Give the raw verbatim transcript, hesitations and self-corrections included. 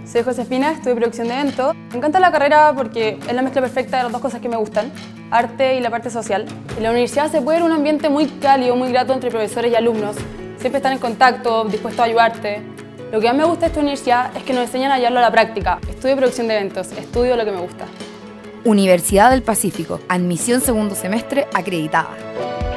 Soy Josefina, estudio producción de eventos. Me encanta la carrera porque es la mezcla perfecta de las dos cosas que me gustan, arte y la parte social. En la universidad se puede ver un ambiente muy cálido, muy grato entre profesores y alumnos. Siempre están en contacto, dispuestos a ayudarte. Lo que más me gusta de esta universidad es que nos enseñan a llevarlo a la práctica. Estudio producción de eventos, estudio lo que me gusta. Universidad del Pacífico, admisión segundo semestre acreditada.